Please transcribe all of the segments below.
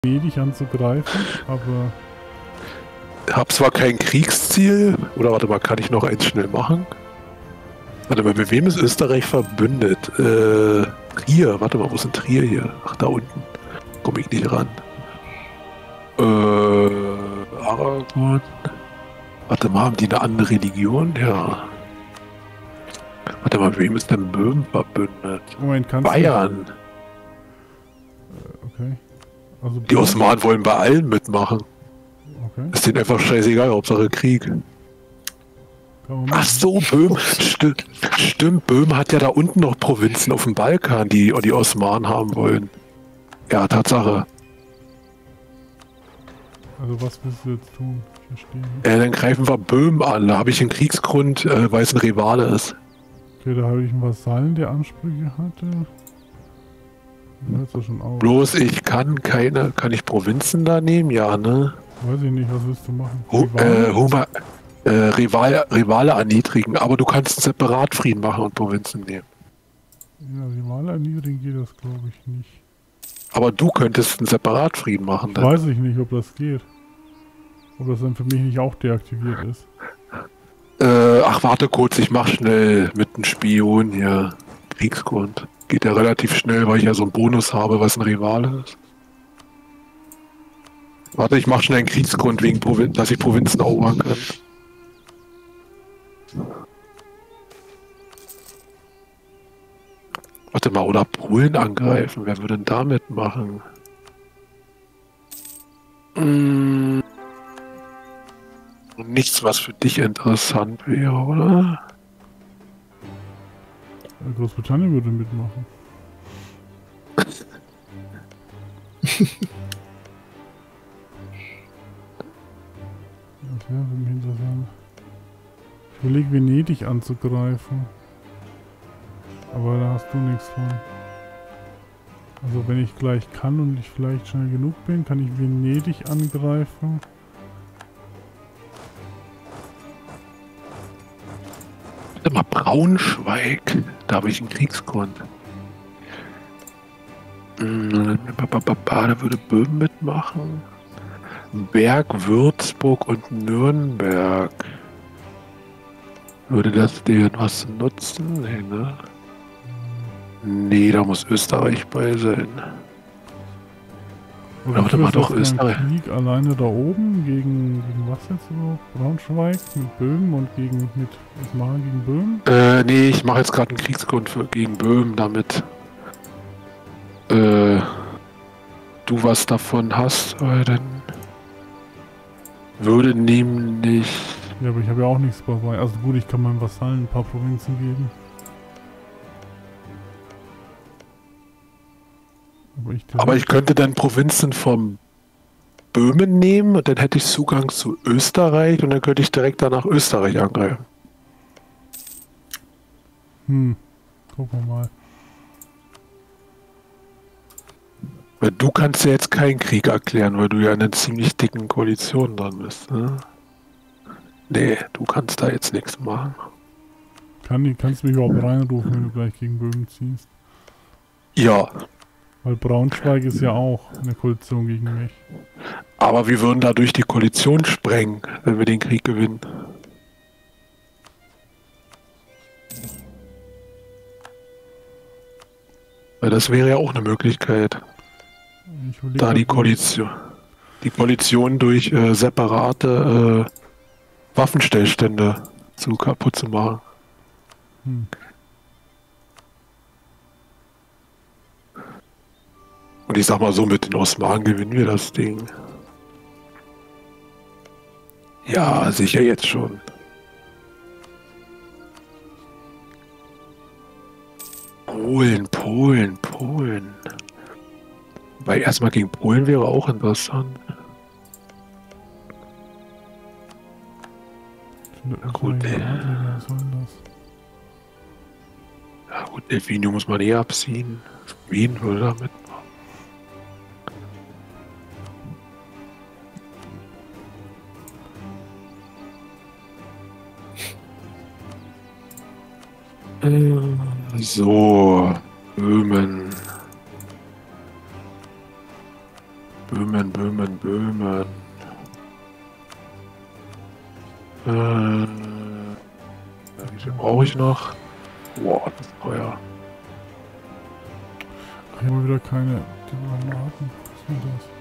Venedig anzugreifen, aber... Hab zwar kein Kriegsziel, oder warte mal, kann ich noch eins schnell machen? Warte mal, mit wem ist Österreich verbündet? Trier, warte mal, wo ist denn Trier hier? Ach, da unten. Komme ich nicht ran. Aragon. Warte mal, haben die eine andere Religion? Ja. Warte mal, mit wem ist denn Böhmen verbündet? Moment, kannst Bayern. Okay. Also Die Osmanen wollen bei allen mitmachen. Okay. Ist denen einfach scheißegal, Hauptsache Krieg. Ach so, Böhmen. Stimmt, Böhmen hat ja da unten noch Provinzen auf dem Balkan, die die Osmanen haben wollen. Ja, Tatsache. Also was willst du jetzt tun? Ich verstehe nicht. Dann greifen wir Böhmen an. Da habe ich einen Kriegsgrund, weil es ein Rivale ist. Okay, da habe ich einen Vasallen, der Ansprüche hatte. Hört ja schon auf. Bloß ich kann ich Provinzen da nehmen? Ja, ne? Weiß ich nicht, was willst du machen? Rivale erniedrigen, aber du kannst einen Separatfrieden machen und Provinzen nehmen. Ja, Rivale erniedrigen geht das glaube ich nicht. Aber du könntest einen Separatfrieden machen dann. Weiß ich nicht, ob das geht. Ob das dann für mich nicht auch deaktiviert ist. Ach, warte kurz, ich mach schnell mit einem Spion hier Kriegsgrund. Geht ja relativ schnell, weil ich ja so einen Bonus habe, was ein Rivale ist. Warte, ich mach schnell einen Kriegsgrund, wegen dass ich Provinzen erobern kann. Warte mal, oder Polen angreifen. Wer würde denn damit machen? Nichts, was für dich interessant wäre, oder? Großbritannien würde mitmachen. Das wäre für mich interessant. Ich überlege, Venedig anzugreifen. Aber da hast du nichts von. Also wenn ich gleich kann und ich vielleicht schnell genug bin, kann ich Venedig angreifen. Warte mal, Braunschweig. Da habe ich einen Kriegsgrund. Da würde Böhmen mitmachen. Berg, Würzburg und Nürnberg. Würde das denen was nutzen? Nee, ne? Nee, da muss Österreich bei sein. Oder warte mal, doch Österreich. Krieg alleine da oben gegen was jetzt überhaupt? Braunschweig mit Böhmen und mit Osmanen gegen Böhmen? Nee, ich mache jetzt gerade einen Kriegsgrund gegen Böhmen, damit du was davon hast, weil dann würde nämlich... Ja, aber ich habe ja auch nichts dabei. Also gut, ich kann meinem Vasallen ein paar Provinzen geben. Aber ich könnte dann Provinzen vom Böhmen nehmen und dann hätte ich Zugang zu Österreich und dann könnte ich direkt danach Österreich angreifen. Gucken wir mal. Weil du kannst ja jetzt keinen Krieg erklären, weil du ja in einer ziemlich dicken Koalition dran bist, ne? Nee, du kannst da jetzt nichts machen. Kannst du mich überhaupt reinrufen, wenn du gleich gegen Böhmen ziehst? Ja. Weil Braunschweig ist ja auch eine Koalition gegen mich. Aber wir würden dadurch die Koalition sprengen, wenn wir den Krieg gewinnen. Weil das wäre ja auch eine Möglichkeit. Da die Koalition durch separate Waffenstillstände kaputt zu machen. Und ich sag mal so, mit den Osmanen gewinnen wir das Ding. Ja, sicher jetzt schon. Polen. Weil erstmal gegen Polen wäre auch interessant. Na gut, ja gut, Elfinio muss man abziehen. Wien würde damit machen. So, Böhmen Böhmen, Böhmen, Böhmen. Wie viel brauche ich noch? Boah, das ist teuer. Ich habe wieder keine Diplomaten. Was ist denn das?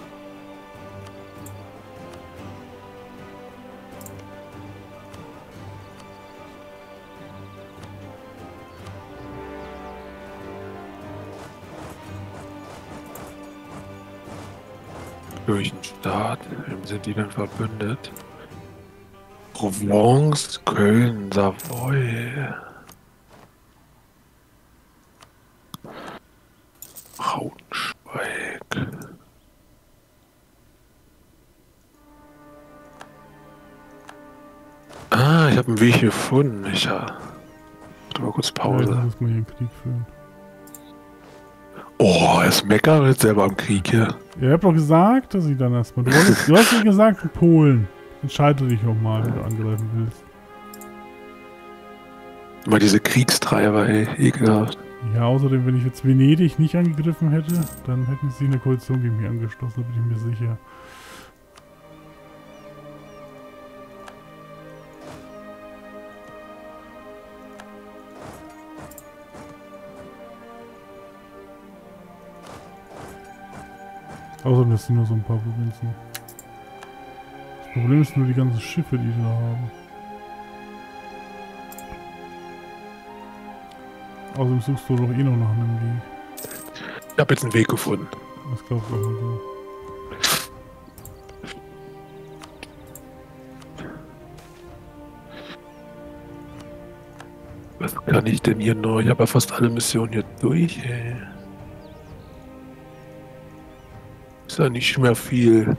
Kirchenstaat, wem sind die denn verbündet? Provence, Köln, Savoy. Braunschweig. Ah, ich habe einen Weg gefunden. Ich warte mal kurz Ja, Pause. jetzt muss man hier einen Krieg führen. Oh, er ist Mecker jetzt selber am Krieg hier. Ja, ich hab doch gesagt, dass ich dann erstmal. Du hast ja gesagt, Polen. Entscheide dich auch mal, wenn du angreifen willst. Immer diese Kriegstreiber, ey, ekelhaft. Ja, außerdem, wenn ich jetzt Venedig nicht angegriffen hätte, dann hätten sie eine Koalition gegen mich angeschlossen, da bin ich mir sicher. Außerdem, das sind nur so ein paar Provinzen. Das Problem ist nur die ganzen Schiffe, die sie da haben. Außerdem suchst du doch eh noch nach einem Weg. Ich habe jetzt einen Weg gefunden. Das glaubst du auch mal so. Was kann ich denn hier noch? Ich habe ja fast alle Missionen hier durch, ey. Ist ja nicht mehr viel.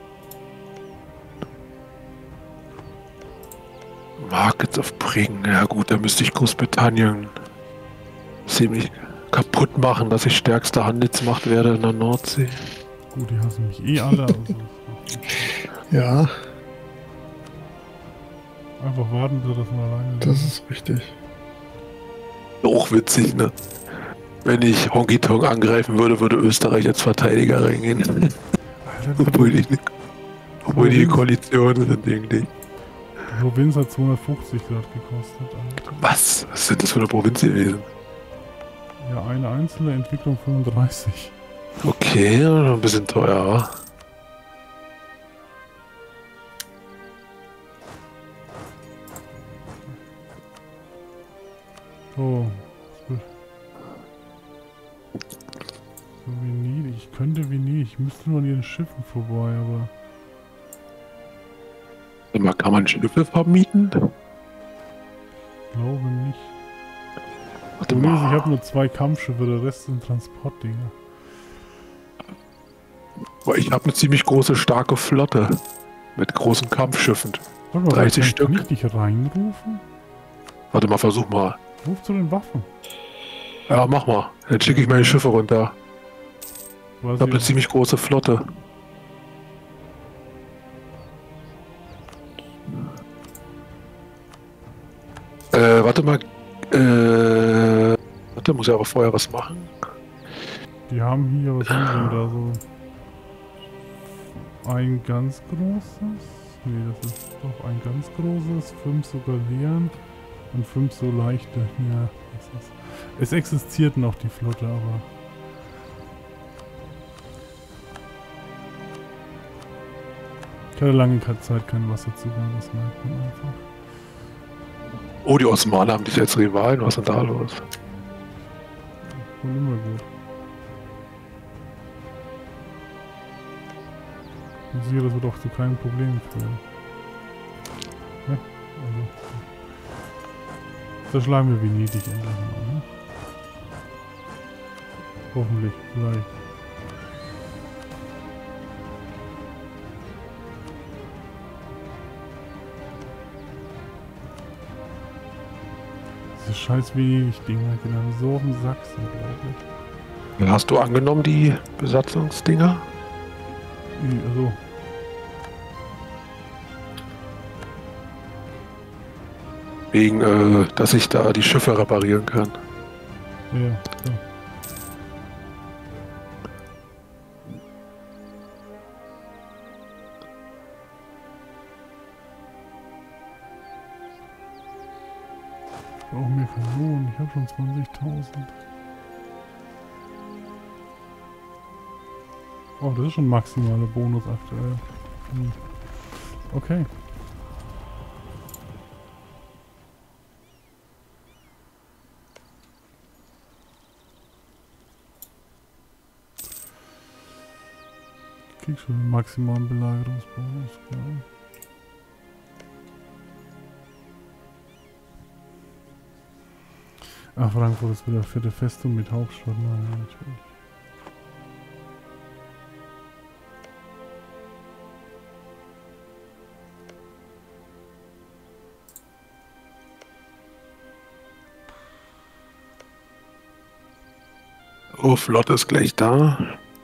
Markets of Bring. Ja gut, da müsste ich Großbritannien ziemlich kaputt machen, dass ich stärkste Handelsmacht werde in der Nordsee. Gut, die hassen mich eh alle. Also Ja, einfach warten, bis das mal alleine das ist richtig. Auch witzig, ne? Wenn ich Honky Tonk angreifen würde, würde Österreich als Verteidiger reingehen. Alter, Obwohl die Koalitionen sind irgendwie. die Provinz hat 250 Grad gekostet. Alter. Was? Was sind das für eine Provinz gewesen? Ja, eine einzelne Entwicklung 35. Okay, ein bisschen teuer. Oh. So Venedig. Ich könnte Venedig. Ich müsste nur an ihren Schiffen vorbei, aber. Sag mal, kann man Schiffe vermieten? Glaube nicht. Warte Problem ist, ich mal. habe nur 2 Kampfschiffe, der Rest sind Transportdinger. Aber ich habe eine ziemlich große, starke Flotte. Mit großen Kampfschiffen. Warte mal, 30 kann Stück. ich dich reinrufen? Warte mal, versuch mal. Ruf zu den Waffen. Ja, mach mal. Dann schicke ich meine Schiffe runter. Ich habe eine ziemlich große Flotte. Warte mal. Warte, muss ich aber vorher was machen. Die haben hier, was haben wir da so? Ein ganz großes? Nee, das ist doch ein ganz großes, 5 so Galeeren und 5 so leichte. Ja, das ist. Es existiert noch die Flotte, aber. Ich hatte lange keine Zeit, kein Wasserzugang, das merkt man einfach. Oh, die Osmanen haben dich als Rivalen. Was ist denn da los? Und immer gut. Ich sehe, das wird auch zu keinem Problem führen. Ja, also. Zerschlagen wir Venedig endlich mal, ne? Hoffentlich, vielleicht. Diese scheiß Venedig-Dinger gehen dann so auf den Sachsen, glaube ich. Hast du angenommen die Besatzungsdinger? Also. Wegen, dass ich da die Schiffe reparieren kann. Ja, ja. brauche mehr Kanonen. Ich habe schon 20.000. Oh, das ist schon maximaler Bonus aktuell. Hm. Okay. Krieg schon den maximalen Belagerungsbonus, klar. Ach, Frankfurt ist wieder fette Festung mit Hauptstadt. Nein, natürlich. Oh, Flotte ist gleich da.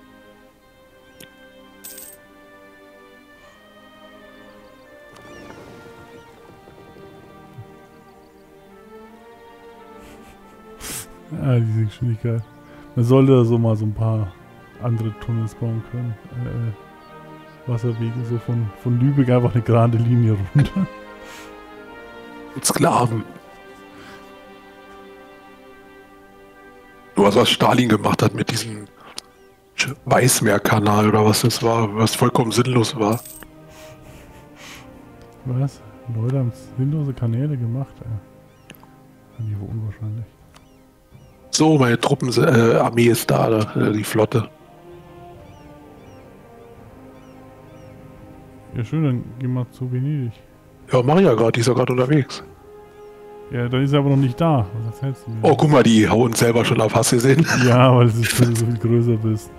Ja, diese Geschwindigkeit. Man sollte da so mal so ein paar andere Tunnels bauen können. Wasserwege, so von Lübeck einfach eine gerade Linie runter. Und Sklaven. Nur was Stalin gemacht hat mit diesem Weißmeerkanal oder was das war, was vollkommen sinnlos war. Was? Leute haben sinnlose Kanäle gemacht, ey. Fand ich wohl unwahrscheinlich. So, meine Armee ist da, die Flotte. Ja schön, dann geh mal zu Venedig. Ja, mach ich ja gerade, die ist ja gerade unterwegs. Ja, dann ist er aber noch nicht da. Was erzählst du mir? Oh, guck mal, die hauen selber schon ab, hast du gesehen? Ja, weil du so viel größer bist.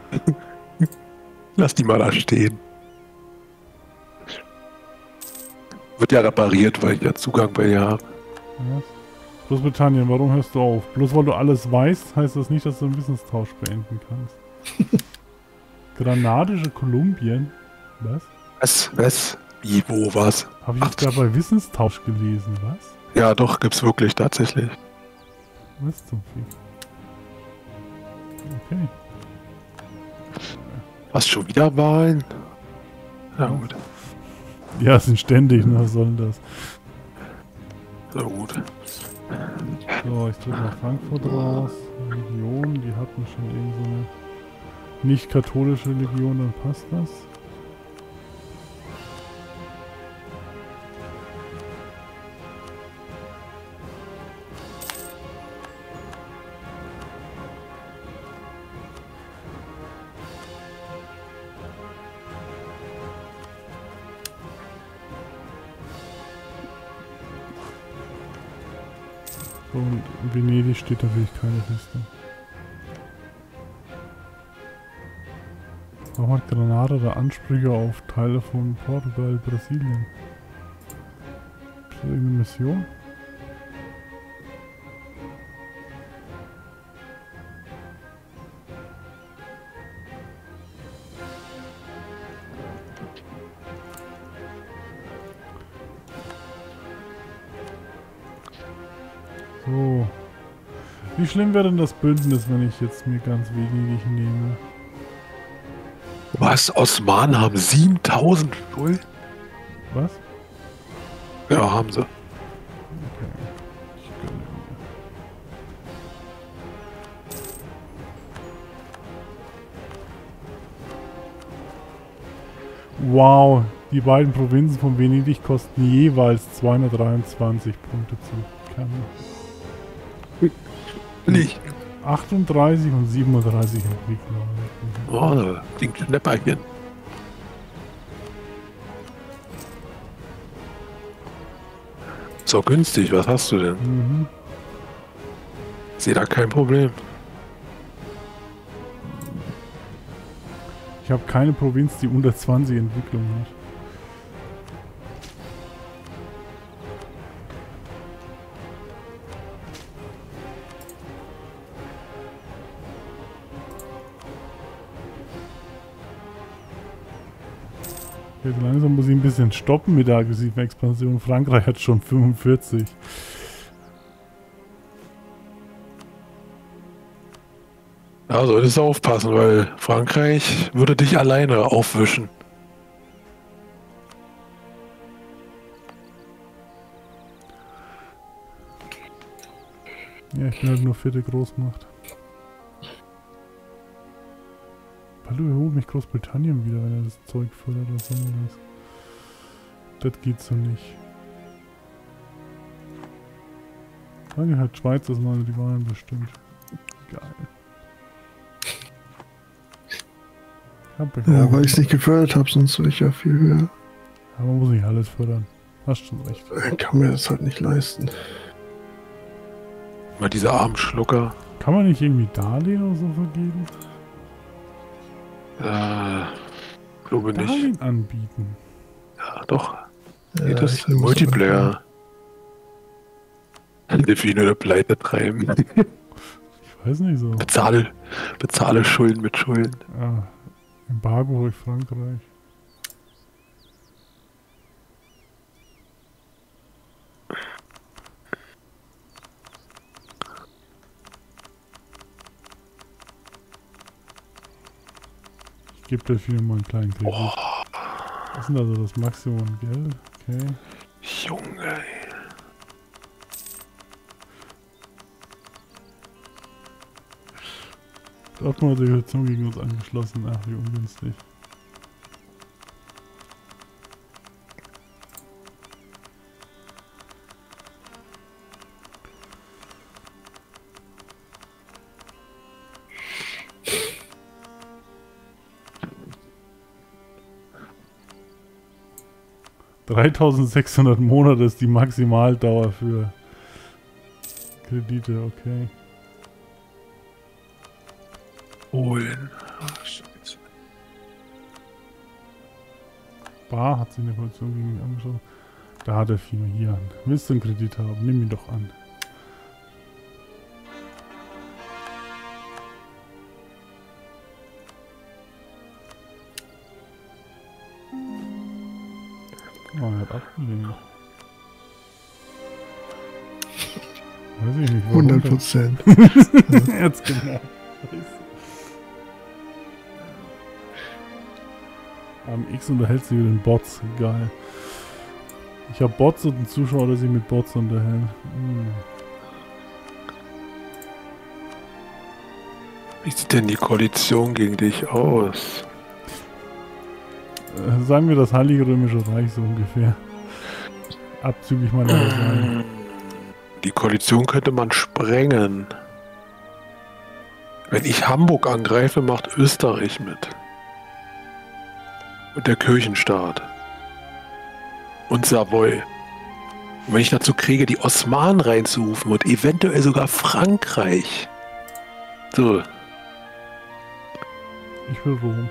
Lass die mal da stehen. Wird ja repariert, weil ich ja Zugang bei ihr habe. Was? Großbritannien, warum hörst du auf? Bloß weil du alles weißt, heißt das nicht, dass du einen Wissenstausch beenden kannst. Granadische Kolumbien? Was? Was? Wie, wo, was? Habe ich jetzt gerade bei Wissenstausch gelesen, was? Ja, doch, gibt's wirklich, tatsächlich. Was zum Fick? Okay. Was, schon wieder Wahlen? Ja, gut. Ja, sind ständig, ne? Was soll denn das? Na gut. So, ich drücke mal Frankfurt raus. Religion, die hatten schon irgend so eine nicht-katholische Religion, dann passt das. So, und in Venedig steht natürlich keine Festung. Warum hat Granada da Ansprüche auf Teile von Portugal, Brasilien? Ist das irgendeine Mission? So. Wie schlimm wäre denn das Bündnis, wenn ich jetzt mir ganz Venedig nehme? Was? Osmanen haben 7000 voll? Was? Ja, haben sie. Okay. Ich gönne mir. Wow, die beiden Provinzen von Venedig kosten jeweils 223 Punkte zu kämpfen. Nicht. 38 und 37 Entwickler. Oh, da klingt Schnäpperchen. So günstig, was hast du denn? Mhm. Ich sehe da kein Problem. Ich habe keine Provinz, die unter 20 Entwicklung hat. Jetzt langsam muss ich ein bisschen stoppen mit der aggressiven Expansion. Frankreich hat schon 45. Ja, solltest du aufpassen, weil Frankreich würde dich alleine aufwischen. Ja, ich bin halt nur 4. Großmacht. Hallo, überholt mich Großbritannien wieder, wenn er das Zeug fördert oder so. Das geht so nicht. Dann hat Schweiz das mal die Wahlen bestimmt. Geil. Ja, weil ich es nicht gefördert habe, sonst wäre ich ja viel höher. Aber man muss nicht alles fördern. Hast schon recht. Ich kann mir das halt nicht leisten. Mal diese armen Schlucker. Kann man nicht irgendwie Darlehen oder so vergeben? Glaube nicht. Darlehen anbieten. Ja, doch. Ja, Nee, das ich ist muss Multiplayer. Delfine oder Pleite treiben. Ich weiß nicht so. Bezahle Schulden mit Schulden. Ah, Embargo durch Frankreich. Ich gebe Delfine mal einen kleinen Kredit. Oh, Was ist denn also das Maximum an Geld? Okay. Junge, ey. Dortmund hat die Koalition gegen uns angeschlossen. Ach, wie ungünstig. $3.600 Monate ist die Maximaldauer für Kredite, okay. Holen. Ach, Scheiße. Bar hat sich eine Koalition gegen mich angeschaut. Da hat er viel hier an. Willst du einen Kredit haben? Nimm ihn doch an. Oh, er hat abgelehnt. Weiß ich nicht, warum. 100%. Jetzt genau. Scheiße. Am X unterhält sich mit den Bots. Geil. Ich habe Bots und einen Zuschauer, der sich mit Bots unterhält. Wie sieht denn die Koalition gegen dich aus? Sagen wir das Heilige Römische Reich so ungefähr. Abzüglich meiner Vasallen. Die Koalition könnte man sprengen. Wenn ich Hamburg angreife, macht Österreich mit. Und der Kirchenstaat. Und Savoy. Und wenn ich dazu kriege, die Osmanen reinzurufen und eventuell sogar Frankreich. So. Ich will Rom.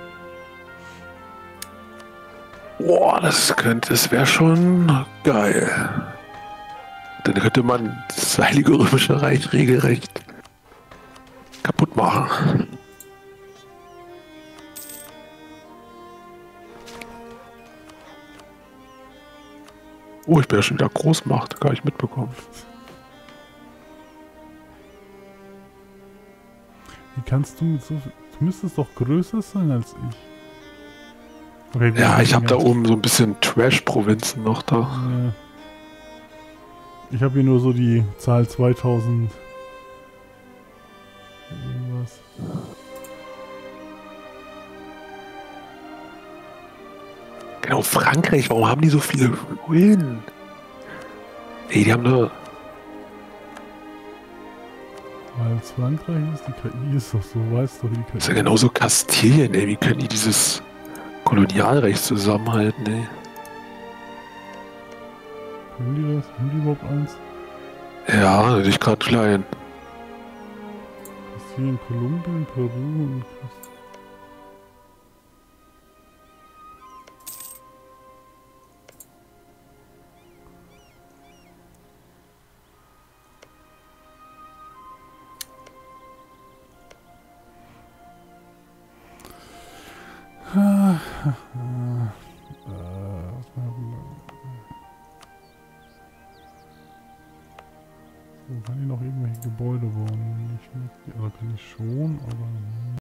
Boah, das wäre schon geil. Dann könnte man das Heilige Römische Reich regelrecht kaputt machen. Oh, ich bin ja schon wieder Großmacht, gar nicht mitbekommen. Wie kannst du mit so viel... Du müsstest doch größer sein als ich. Okay, gut, Ja, ich habe da ganz- oben so ein bisschen Trash-Provinzen noch da. Ja. Ich habe hier nur so die Zahl 2000. Irgendwas. Genau, Frankreich, warum haben die so viele Schulden? Ey, die haben nur... Weil es Frankreich ist, die KI ist doch so, weißt du, wie die KI Das ist ja genauso Kastilien, ey. Wie können die dieses Kolonialrecht zusammenhalten, ey? Können die das? Haben die überhaupt eins? Ja, natürlich gerade klein. Kastilien, Kolumbien, Peru und... So, kann ich noch irgendwelche Gebäude bauen? Nicht, also kann ich schon, aber...